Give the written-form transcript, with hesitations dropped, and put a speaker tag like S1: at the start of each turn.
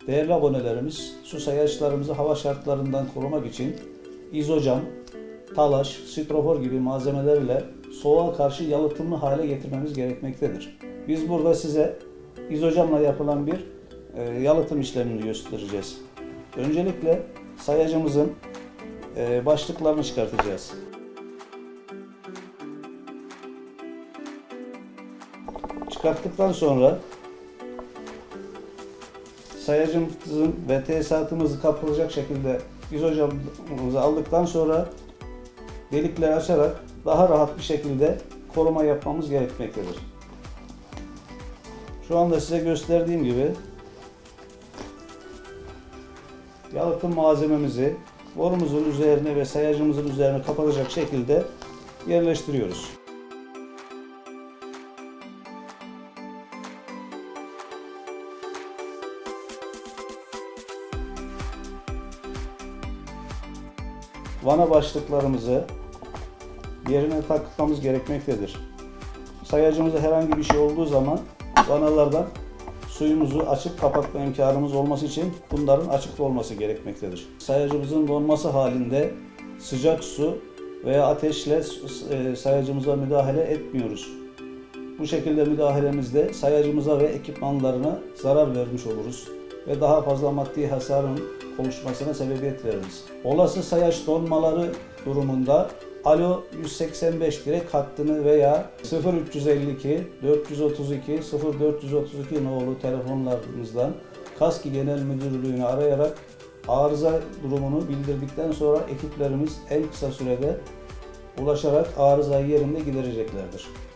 S1: Değerli abonelerimiz, su sayaçlarımızı hava şartlarından korumak için izocam, talaş, strofor gibi malzemelerle soğuğa karşı yalıtımlı hale getirmemiz gerekmektedir. Biz burada size izocamla yapılan bir yalıtım işlemini göstereceğiz. Öncelikle sayacımızın başlıklarını çıkartacağız. Çıkarttıktan sonra sayacımızın ve tesisatımızı kapatacak şekilde izocamımızı aldıktan sonra delikleri açarak daha rahat bir şekilde koruma yapmamız gerekmektedir. Şu anda size gösterdiğim gibi yalıtım malzememizi borumuzun üzerine ve sayacımızın üzerine kapatacak şekilde yerleştiriyoruz. Vana başlıklarımızı yerine takmamız gerekmektedir. Sayacımızda herhangi bir şey olduğu zaman vanalardan suyumuzu açıp kapatma imkanımız olması için bunların açıkta olması gerekmektedir. Sayacımızın donması halinde sıcak su veya ateşle sayacımıza müdahale etmiyoruz. Bu şekilde müdahalemizde sayacımıza ve ekipmanlarına zarar vermiş oluruz ve daha fazla maddi hasarın oluşmasına sebebiyet veririz. Olası sayaç donmaları durumunda Alo 185 direkt hattını veya 0352 432 0432 nolu telefonlarımızdan KASKİ Genel Müdürlüğü'nü arayarak arıza durumunu bildirdikten sonra ekiplerimiz en kısa sürede ulaşarak arızayı yerinde gidereceklerdir.